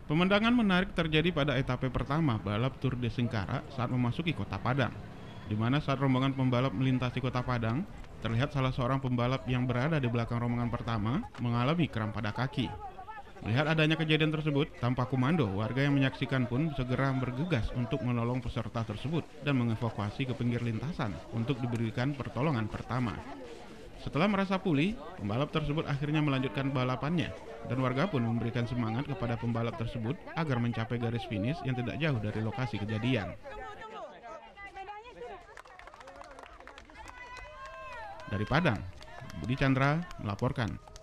Pemandangan menarik terjadi pada etape pertama balap Tour de Singkara saat memasuki kota Padang, di mana saat rombongan pembalap melintasi kota Padang, terlihat salah seorang pembalap yang berada di belakang rombongan pertama mengalami kram pada kaki. Melihat adanya kejadian tersebut, tanpa komando, warga yang menyaksikan pun segera bergegas untuk menolong peserta tersebut dan mengevakuasi ke pinggir lintasan untuk diberikan pertolongan pertama. Setelah merasa pulih, pembalap tersebut akhirnya melanjutkan balapannya, dan warga pun memberikan semangat kepada pembalap tersebut agar mencapai garis finish yang tidak jauh dari lokasi kejadian. Dari Padang, Budi Chandra melaporkan.